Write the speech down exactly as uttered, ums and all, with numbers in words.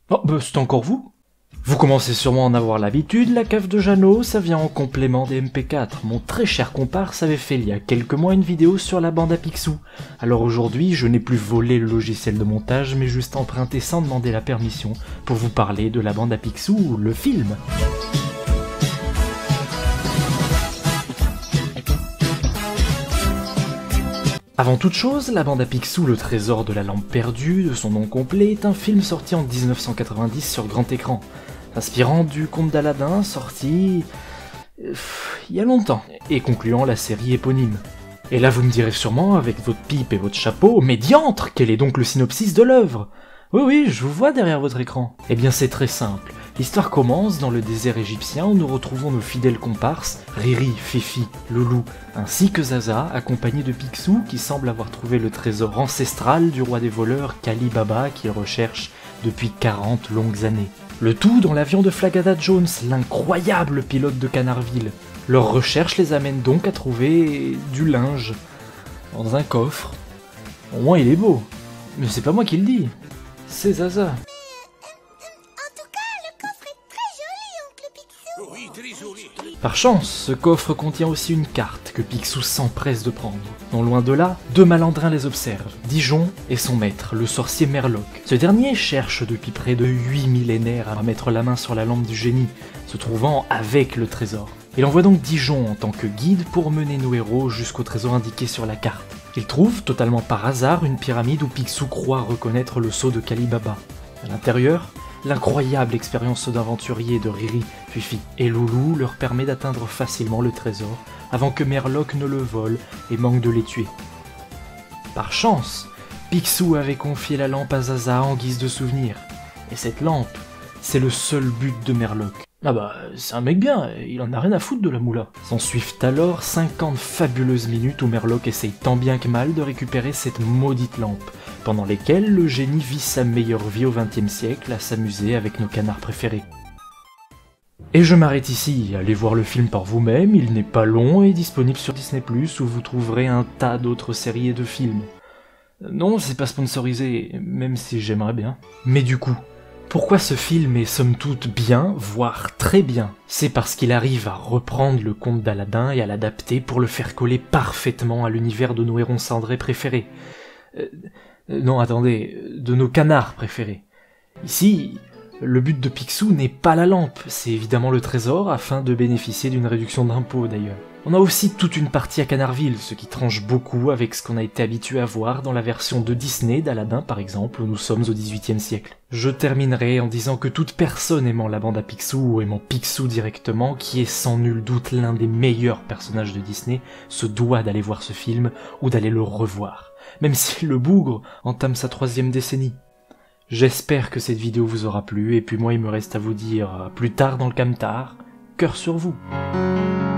Oh, bah c'est encore vous? Vous commencez sûrement à en avoir l'habitude, la cave de Jeannot, ça vient en complément des M P quatre. Mon très cher comparse avait fait il y a quelques mois une vidéo sur la bande à Picsou. Alors aujourd'hui, je n'ai plus volé le logiciel de montage, mais juste emprunté sans demander la permission pour vous parler de la bande à Picsou, le film. Avant toute chose, la bande à Picsou, le trésor de la lampe perdue, de son nom complet, est un film sorti en mille neuf cent quatre-vingt-dix sur grand écran, inspirant du conte d'Aladin, sorti euh, il y a longtemps, et concluant la série éponyme. Et là vous me direz sûrement, avec votre pipe et votre chapeau, mais diantre, quel est donc le synopsis de l'œuvre? Oui oui, je vous vois derrière votre écran. Eh bien c'est très simple. L'histoire commence dans le désert égyptien où nous retrouvons nos fidèles comparses, Riri, Fifi, Loulou, ainsi que Zaza, accompagnés de Picsou qui semble avoir trouvé le trésor ancestral du roi des voleurs Kali Baba qu'il recherche depuis quarante longues années. Le tout dans l'avion de Flagada Jones, l'incroyable pilote de Canardville. Leur recherche les amène donc à trouver du linge dans un coffre. Au moins il est beau, mais c'est pas moi qui le dis, c'est Zaza. Par chance, ce coffre contient aussi une carte que Picsou s'empresse de prendre. Non loin de là, deux malandrins les observent, Dijon et son maître, le sorcier Merloc. Ce dernier cherche depuis près de huit millénaires à mettre la main sur la lampe du génie, se trouvant avec le trésor. Il envoie donc Dijon en tant que guide pour mener nos héros jusqu'au trésor indiqué sur la carte. Il trouve, totalement par hasard, une pyramide où Picsou croit reconnaître le sceau de Kali Baba. À l'intérieur, l'incroyable expérience d'aventurier de Riri, Fifi et Loulou leur permet d'atteindre facilement le trésor avant que Merloc ne le vole et manque de les tuer. Par chance, Picsou avait confié la lampe à Zaza en guise de souvenir. Et cette lampe, c'est le seul but de Merloc. Ah bah, c'est un mec bien, il en a rien à foutre de la moula. S'en suivent alors cinquante fabuleuses minutes où Merloc essaye tant bien que mal de récupérer cette maudite lampe, pendant lesquelles le génie vit sa meilleure vie au vingtième siècle à s'amuser avec nos canards préférés. Et je m'arrête ici, allez voir le film par vous-même, il n'est pas long et disponible sur Disney plus, où vous trouverez un tas d'autres séries et de films. Non, c'est pas sponsorisé, même si j'aimerais bien. Mais du coup, pourquoi ce film est somme toute bien, voire très bien? C'est parce qu'il arrive à reprendre le conte d'Aladin et à l'adapter pour le faire coller parfaitement à l'univers de nos hérons cendrés préférés. Euh, non, attendez, de nos canards préférés. Ici, le but de Picsou n'est pas la lampe, c'est évidemment le trésor, afin de bénéficier d'une réduction d'impôt d'ailleurs. On a aussi toute une partie à Canardville, ce qui tranche beaucoup avec ce qu'on a été habitué à voir dans la version de Disney d'Aladin par exemple, où nous sommes au dix-huitième siècle. Je terminerai en disant que toute personne aimant la bande à Picsou, ou aimant Picsou directement, qui est sans nul doute l'un des meilleurs personnages de Disney, se doit d'aller voir ce film, ou d'aller le revoir, même si le bougre entame sa troisième décennie. J'espère que cette vidéo vous aura plu, et puis moi il me reste à vous dire, plus tard dans le camtar, cœur sur vous.